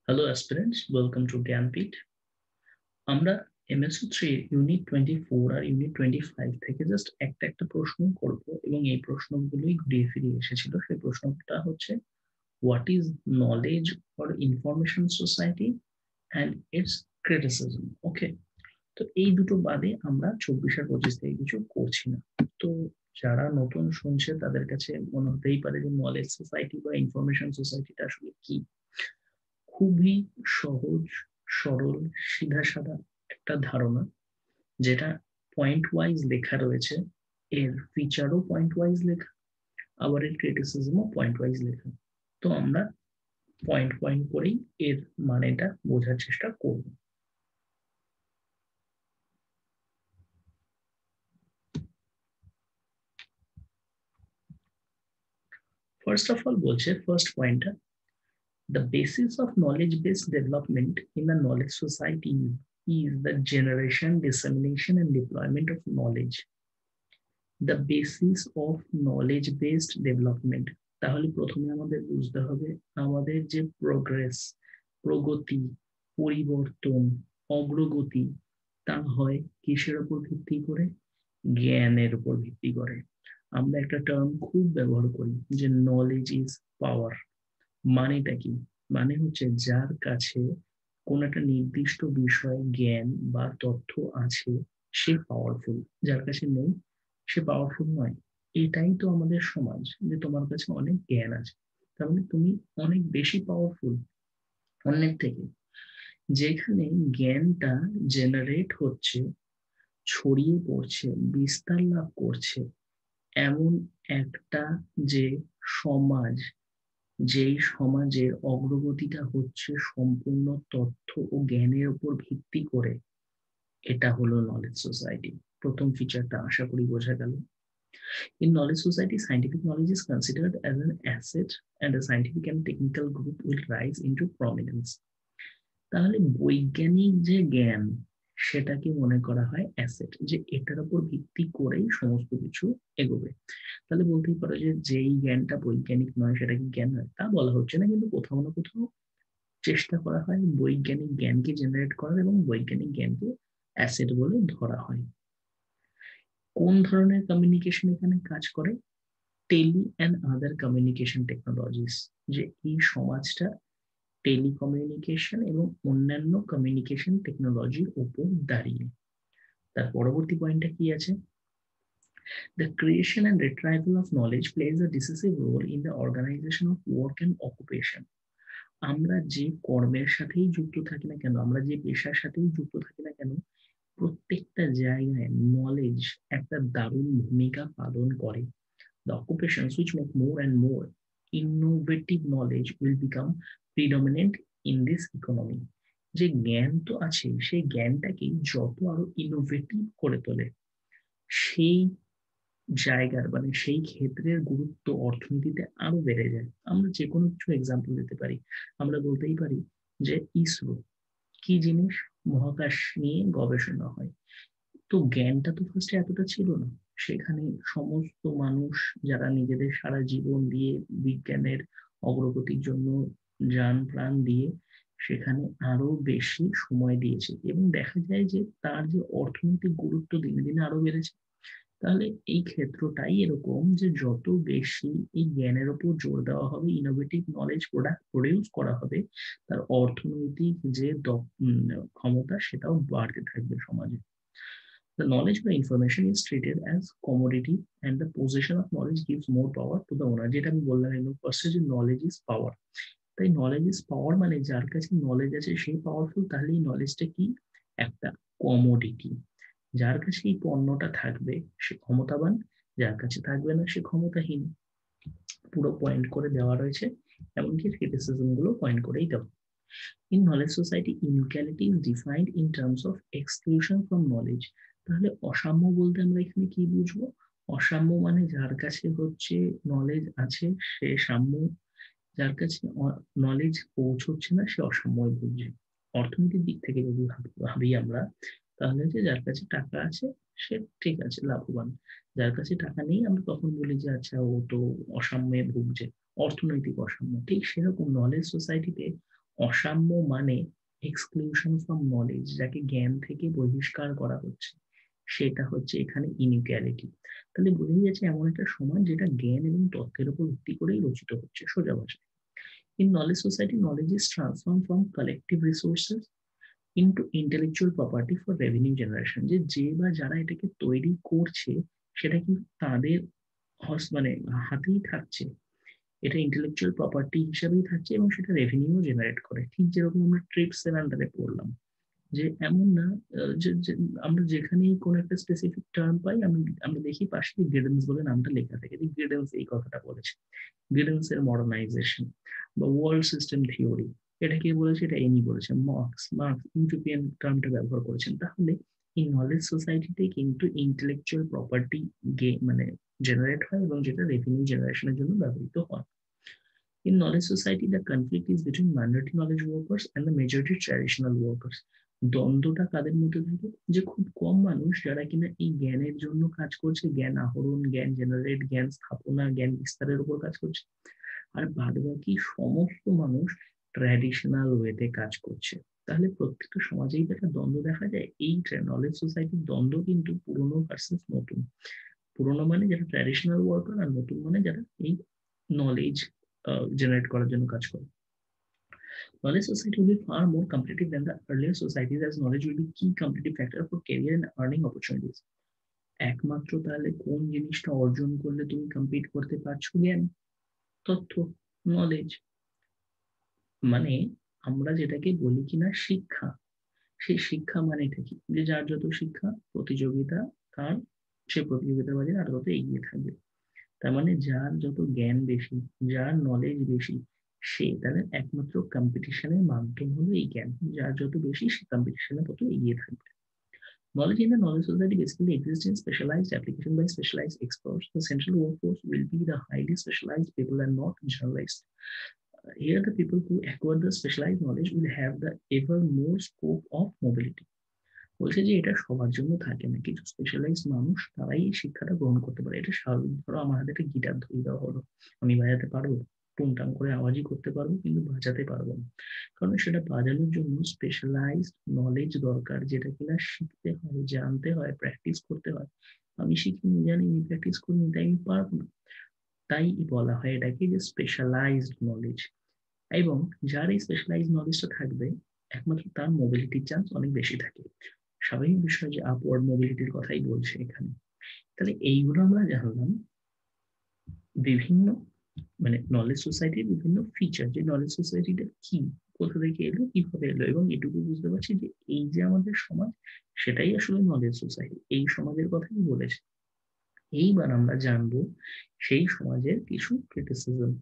Hello aspirants, welcome to Gyanpit. আমরা MSc3 unit 24 আর unit 25 থেকে just একটা প্রশ্ন করব এবং এই প্রশ্নগুলোই ঘুরিয়ে ফিরিয়ে এসেছিল। সেই প্রশ্নটা হচ্ছে what is knowledge for information society and its criticism. Okay, তো এই দুটো বাদে আমরা 24 আর 25 থেকে কিছু করছি না। তো যারা নতুন শুনছে তাদের কাছে মনে হতেই পারে যে নলেজ সোসাইটি বা ইনফরমেশন সোসাইটিটা আসলে কি। খুবই সহজ, সরল, সিধা সাদা একটা ধারণা, যেটা পয়েন্ট ওয়াইজ লেখা রয়েছে। এর ফিচারও পয়েন্ট ওয়াইজ লেখা, আবার এর ক্রিটিসিজমও পয়েন্ট ওয়াইজ লেখা। তো আমরা পয়েন্ট পয়েন্ট করেই এর মানেটা বোঝার চেষ্টা করব। ফার্স্ট অফ অল বলছে, ফার্স্ট পয়েন্টটা, the basis of knowledge-based development in a knowledge society is the generation, dissemination, and deployment of knowledge. The basis of knowledge based development. তাহলে প্রথমে আমাদের বুঝতে হবে আমাদের যে প্রোগ্রেস, প্রগতি, পরিবর্তন, অগ্রগতি, তা হয় কিসের উপর ভিত্তি করে? জ্ঞানের উপর ভিত্তি করে। আমরা একটা টার্ম খুব ব্যবহার করি যে নলেজ ইজ পাওয়ার। মানেটা কি? মানে হচ্ছে যার কাছে কোন একটা নির্দিষ্ট বিষয় জ্ঞান বা তথ্য আছে সে পাওয়ারফুল, যার কাছে নেই সে পাওয়ারফুল নয়। এটাই তো আমাদের সমাজ, যে তোমার কাছে অনেক জ্ঞান আছে তার মানে তুমি অনেক বেশি পাওয়ারফুল অন্যের থেকে। যেখানে জ্ঞানটা জেনারেট হচ্ছে, ছড়িয়ে পড়ছে, বিস্তার লাভ করছে, এমন একটা যে সমাজ, যেই সমাজের অগ্রগতিটা হচ্ছে সম্পূর্ণ তথ্য ও জ্ঞানের উপর ভিত্তি করে, এটা হলো নলেজ সোসাইটি। প্রথম ফিচারটা আশা করি বোঝা গেল। In knowledge society, scientific knowledge is considered as an asset and a scientific and technical group will rise into prominence. তাহলে বৈজ্ঞানিক যে জ্ঞান সেটাকে মনে করা হয় অ্যাসেট, যে এটার উপর ভিত্তি করেই সমস্ত কিছু এগোবে। তাহলে বলতেই পারো যে যেই জ্ঞানটা বৈজ্ঞানিক নয় সেটা কি জ্ঞান নয়? তা বলা হচ্ছে না, কিন্তু কোথাও না কোথাও চেষ্টা করা হয় বৈজ্ঞানিক জ্ঞানকে জেনারেট করার এবং বৈজ্ঞানিক জ্ঞানকে অ্যাসেট বলে ধরা হয়। কোন ধরনের কমিউনিকেশন এখানে কাজ করে? Tele and other communication technologies. যে এই সমাজটা টেলিকমিউনিকেশন এবং অন্যান্য কমিউনিকেশন টেকনোলজির উপর দাঁড়িয়ে। তার পরবর্তী পয়েন্টটা কি আছে? The creation and retrieval of knowledge plays a decisive role in the organization of work and occupation. আমরা যে কর্মের সাথেই যুক্ত থাকি না কেন, আমরা যে পেশার সাথেই যুক্ত থাকি না কেন, প্রত্যেকটা জায়গায় নলেজ একটা দারুণ ভূমিকা পালন করে। The occupations which make more and more innovative knowledge will become predominant in this economy. যে জ্ঞান তো আছে, সেই জ্ঞানটাকে যত আরো ইনোভেটিভ করে তোলে, সেই জায়গার মানে সেই ক্ষেত্রের গুরুত্ব অর্থনীতিতে আরো বেড়ে যায়। আমরা যে কোনো কিছু এক্সাম্পল দিতে পারি। আমরা বলতেই পারি যে ইসরো কি জিনিস? মহাকাশ নিয়ে গবেষণা হয়। তো জ্ঞানটা তো ফার্স্টে এতটা ছিল না। সেখানে সমস্ত মানুষ যারা নিজেদের সারা জীবন দিয়ে বিজ্ঞানের অগ্রগতির জন্য যান প্রাণ দিয়ে সেখানে আরো বেশি সময় দিয়েছে এবং দেখা যায় যে তার যে অর্থনৈতিক গুরুত্ব দিনে দিনে আরো বেড়েছে। তাহলে এই ক্ষেত্রটাই এরকম যে যত বেশি এই জ্ঞানের উপর জোর দেওয়া হবে, ইনোভেটিভ নলেজ প্রোডাক্ট প্রডিউস করা হবে, তার অর্থনৈতিক যে ক্ষমতা সেটাও বাড়তে থাকবে সমাজে। The knowledge by information is treated as commodity and the possession of knowledge gives more power to the owner. যেটা আমি বললাম একদম ফার্স্টে যে নলেজ ইজ পাওয়ার। তাই নলেজ ইজ পাওয়ার মানে যার কাছে নলেজ আছে সেই পাওয়ারফুল। তাহলে এই নলেজটা কি? একটা কমোডিটি। যার কাছে এই পণ্যটা থাকবে সে ক্ষমতাবান, যার কাছে থাকবে না সে ক্ষমতাহীন। পুরো পয়েন্ট করে দেওয়া রয়েছে, এমনকি ক্রিটিসিজম গুলো পয়েন্ট করেই দেওয়া। In knowledge society, inequality is defined in terms of exclusion from knowledge. তাহলে অসাম্য বলতে আমরা এখানে কি বুঝবো? অসাম্য মানে যার কাছে হচ্ছে নলেজ আছে সে সাম্য, যার কাছে নলেজ পৌঁছচ্ছে না সে অসাম্য বুঝছে। অর্থনীতির দিক থেকে যদি ভাবি আমরা, তাহলে যে যার কাছে টাকা আছে সে ঠিক আছে লাভবান, যার কাছে টাকা নেই আমরা তখন বলি যে আচ্ছা ও তো অসাম্যে ভুগছে, অর্থনৈতিক অসাম্য। ঠিক সেরকম নলেজ সোসাইটিতে অসাম্য মানে এক্সক্লুশন ফ্রম নলেজ, যাকে জ্ঞান থেকে বহিষ্কার করা হচ্ছে, সেটা হচ্ছে এখানে ইনইকুয়ালিটি। তাহলে বোঝাই যাচ্ছে এমন একটা সমাজ যেটা জ্ঞান এবং তথ্যের উপর ভিত্তি করেই রচিত হচ্ছে। সোজা ভাষায়, in knowledge society knowledge is transform from collective resources into intellectual property for revenue generation. যে বা যারা এটাকে তৈরি করছে সেটা কিন্তু তাদের মানে হাতেই থাকছে, এটা ইন্টেলেকচুয়াল প্রপার্টি হিসেবেই থাকছে এবং সেটা রেভিনিউ জেনারেট করে। ঠিক যেরকম আমরা ট্রিপস এর আন্ডারে পড়লাম, যে এমন না যে আমরা যেখানেই কোন একটা স্পেসিফিক টার্ম পাই আমরা দেখি পাশে গিডেন্স বলে নামটা লেখা থাকে, যে গিডেন্স এই কথাটা বলেছে, গিডেন্স এর মডার্নাইজেশন বা ওয়ার্ল্ড সিস্টেম থিওরি, এটা কে বলেছে? এটা এনি বলেছে, মার্কস ইউটোপিয়ান টার্মটা ব্যবহার করেছেন। তাহলে এই নলেজ সোসাইটিতে কিন্তু ইন্টেলেকচুয়াল প্রপার্টি মানে জেনারেট হয় এবং যেটা রেভিনিউ জেনারেশনের জন্য ব্যবহৃত হয়। In knowledge society, the conflict is between minority knowledge workers and the majority traditional workers. দ্বন্দ্বটা কাদের মধ্যে থাকে? যে খুব কম মানুষ যারা কিনা এই জ্ঞানের জন্য কাজ করছে, জ্ঞান আহরণ, জ্ঞান জেনারেট, জ্ঞান স্থাপনা, জ্ঞান বিস্তারের উপর কাজ করছে, আর বাদ বাকি সমস্ত মানুষ ট্র্যাডিশনাল ওয়েতে কাজ করছে। তাহলে প্রত্যেকটা সমাজেই একটা দ্বন্দ্ব দেখা যায়। এই নলেজ সোসাইটির দ্বন্দ্ব কিন্তু পুরনো ভার্সেস নতুন। পুরনো মানে যারা ট্র্যাডিশনাল ওয়ার্কার, আর নতুন মানে যারা এই নলেজ জেনারেট করার জন্য কাজ করে। Knowledge society will be far more competitive than the earlier societies, as knowledge will be key competitive factor for career and earning opportunities. একমাত্র তাহলে কোন জিনিসটা অর্জন করলে তুমি কম্পিট করতে পারছো? জ্ঞান, তথ্য, নলেজ। মানে আমরা যেটাকে বলি কিনা শিক্ষা, সেই শিক্ষা মানেটা কি? যে যার যত শিক্ষা, প্রতিযোগিতা, তার সে প্রতিযোগিতার বাজারে আরো তত এগিয়ে থাকবে। তার মানে যার যত জ্ঞান বেশি, যার নলেজ বেশি, সে তাদের একমাত্র কম্পিটিশনের মাধ্যম হলো এই জ্ঞান। যার যত বেশি, সে কম্পিটিশনে তত এগিয়ে থাকবে। Knowledge in the knowledge society basically exists in specialized application by specialized experts. The central workforce will be the highly specialized people and not generalists. Here, the people who acquire the specialized knowledge will have the ever more scope of mobility. বলছে যে এটা সবার জন্য থাকে না, কিছু specialise মানুষ তারাই এই শিক্ষাটা গ্রহণ করতে পারে। এটা স্বাভাবিক। ধরো আমার হাতে একটা গিটার ধরিয়ে দেওয়া হলো, আমি বাজাতে পারবো, টুংটাং করে আওয়াজই করতে পারবো, কিন্তু বাজাতে পারবো না, কারণ সেটা বাজানোর জন্য স্পেশালাইজ নলেজ দরকার, যেটা কিনা শিখতে হয়, জানতে হয়, প্র্যাকটিস করতে হয়। আমি শিখিনি, জানিনি, প্র্যাকটিস করিনি, তাই আমি পারবো না। তাই বলা হয় এটাকে যে স্পেশালাইজড নলেজ। এবং যার এই স্পেশালাইজ নলেজটা থাকবে, একমাত্র তার মোবিলিটির চান্স অনেক বেশি থাকে। স্বাভাবিক বিষয় যে আপওয়ার্ড মোবিলিটির কথাই বলছে এখানে। তাহলে এইগুলো আমরা জানলাম বিভিন্ন মানে নলেজ সোসাইটির বিভিন্ন ফিচার, যে নলেজ সোসাইটিটা কি, কোথা থেকে এলো, কিভাবে এলো, এবং এটুকু বুঝতে পারছি যে এই যে আমাদের সমাজ, সেটাই আসলে নলেজ সোসাইটি, এই সমাজের কথাই বলেছে। এইবার আমরা জানবো সেই সমাজের কিছু ক্রিটিসিজম।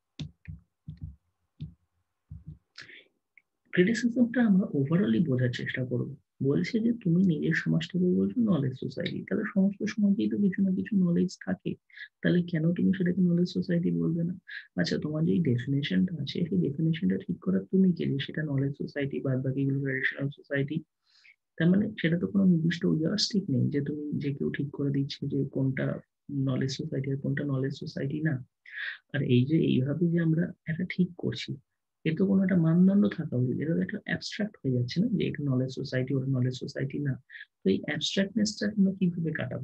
ক্রিটিসিজমটা আমরা ওভারঅলি বোঝার চেষ্টা করবো। বলছে যে তুমি নিজের সমাজটাকে বলছো নলেজ সোসাইটি, তাহলে সমস্ত সমাজেই তো কিছু না কিছু নলেজ থাকে, তাহলে কেন তুমি সেটাকে নলেজ সোসাইটি বলবে না? আচ্ছা, তোমার যে ডেফিনেশনটা আছে, সেই ডেফিনেশনটা ঠিক করার তুমি কে, যে সেটা নলেজ সোসাইটি বাদ বাকিগুলো ট্র্যাডিশনাল সোসাইটি? তার মানে সেটা তো কোনো নির্দিষ্ট ইয়ারস্টিক নেই যে তুমি যে কেউ ঠিক করে দিচ্ছে যে কোনটা নলেজ সোসাইটি আর কোনটা নলেজ সোসাইটি না। আর এই যে এইভাবে যে আমরা এটা ঠিক করছি, এ তো কোনো একটা মানদণ্ড থাকা উচিত। এটা একটা অ্যাবস্ট্রাক্ট হয়ে যাচ্ছে না, যে এটা নলেজ সোসাইটি, ওটা নলেজ সোসাইটি না। তো এই অ্যাবস্ট্রাক্টনেসটা আমরা কিভাবে কাটাবো?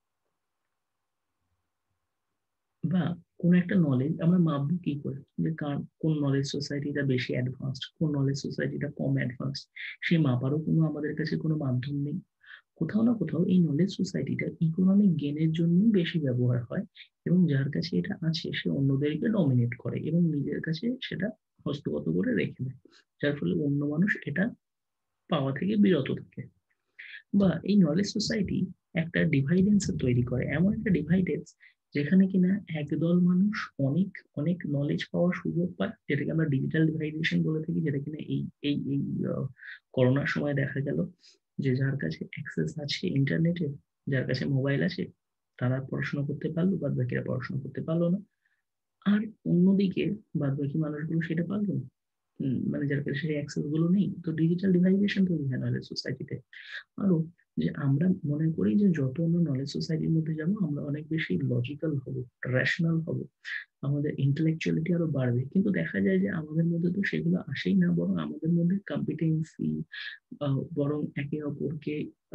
বা কোন একটা নলেজ আমরা মাপবো কি করে, যে কোন নলেজ সোসাইটিটা বেশি অ্যাডভান্সড, কোন নলেজ সোসাইটিটা কম অ্যাডভান্সড? সেই মাপারও কোনো আমাদের কাছে কোনো মাধ্যম নেই। কোথাও না কোথাও এই নলেজ সোসাইটিটা ইকোনমিক গেনের জন্য বেশি ব্যবহার হয়, এবং যার কাছে এটা আছে সে অন্যদেরকে ডমিনেট করে এবং নিজের কাছে সেটা হস্তগত করে রেখে দেয়, যার ফলে অন্য মানুষ এটা পাওয়া থেকে বিরত থাকে। বা এই নলেজ সোসাইটি একটা ডিভাইডেন্স তৈরি করে, এমন একটা ডিভাইডেন্স যেখানে কিনা একদল মানুষ অনেক অনেক নলেজ পাওয়ার সুযোগ পায়, যেটাকে আমরা ডিজিটাল ডিভাইডেশন বলে থাকি, যেটা কিনা এই এই এই করোনার সময় দেখা গেল যে যার কাছে অ্যাক্সেস আছে ইন্টারনেটে, যার কাছে মোবাইল আছে, তারা পড়াশোনা করতে পারলো, বাদ বাকিরা পড়াশোনা করতে পারলো না। আর অন্যদিকে বাদ বাকি মানুষগুলো সেটা পারলো না, মানে যার কাছে সেই অ্যাক্সেস গুলো নেই। তো ডিজিটাল ডিভাইডেশন তৈরি হয় নলেজ সোসাইটিতে। আরো যে আমরা মনে করি যে যত আমরা নলেজ সোসাইটির মধ্যে যাবো আমরা অনেক বেশি লজিক্যাল হব, রেশনাল হব, আমাদের ইন্টেলেকচুয়ালিটি আরো বাড়বে, কিন্তু দেখা যায় যে আমাদের মধ্যে তো সেগুলো আসেই না, বরং আমাদের মধ্যে কম্পিটেন্সি, বরং একে অপরকে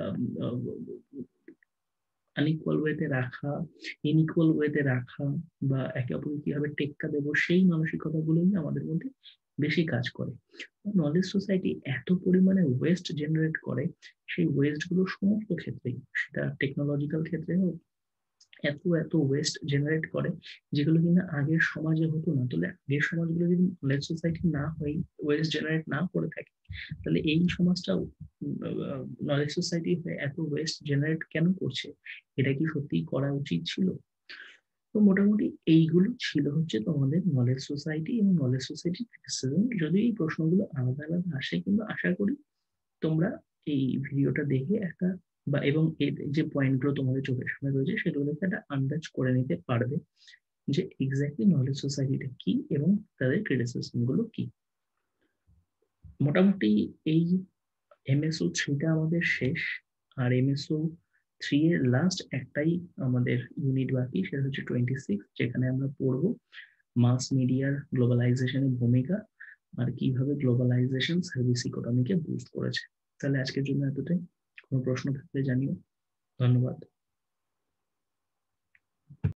আনইকুয়াল ওয়েতে রাখা, ইনইকুয়াল ওয়েতে রাখা, বা একে অপরকে কিভাবে টেক্কা দেবো সেই মানসিকতাগুলোই আমাদের মধ্যে বেশি কাজ করে। নলেজ সোসাইটি এত পরিমাণে ওয়েস্ট জেনারেট করে, সেই ওয়েস্ট গুলো সমস্ত ক্ষেত্রেই, সেটা টেকনোলজিক্যাল ক্ষেত্রে হোক, এত এত ওয়েস্ট জেনারেট করে যেগুলো কিনা আগের সমাজে হতো না। তাহলে আগের সমাজগুলো যদি নলেজ সোসাইটি না হয়, ওয়েস্ট জেনারেট না করে থাকে, তাহলে এই সমাজটা নলেজ সোসাইটি হয়ে এত ওয়েস্ট জেনারেট কেন করছে? এটা কি সত্যি করা উচিত ছিল? তো মোটামুটি এইগুলো ছিল হচ্ছে তোমাদের নলেজ সোসাইটি এবং নলেজ সোসাইটি ক্রিটিসিজম। যদি এই প্রশ্নগুলো আলাদা আলাদা আসে, কিন্তু আশা করি তোমরা এই ভিডিওটা দেখে একটা বা এবং এই যে পয়েন্টগুলো তোমাদের চোখের সামনে রয়েছে সেগুলো দেখে একটা আন্দাজ করে নিতে পারবে যে এক্স্যাক্টলি নলেজ সোসাইটিটা কি এবং তাদের ক্রিটিসিজম গুলো কি। মোটামুটি এই এমএসও 3টা আমাদের শেষ। আর এমএসও 3 এর লাস্ট একটাই আমাদের ইউনিট বাকি, সেটা হচ্ছে 26, যেখানে আমরা পড়বো মাস মিডিয়ার গ্লোবালাইজেশনের ভূমিকা আর কিভাবে গ্লোবালাইজেশন সার্ভিস ইকোনমিকে বুস্ট করেছে। তাহলে আজকের জন্য এতটাই। কোনো প্রশ্ন থাকলে জানিও। ধন্যবাদ।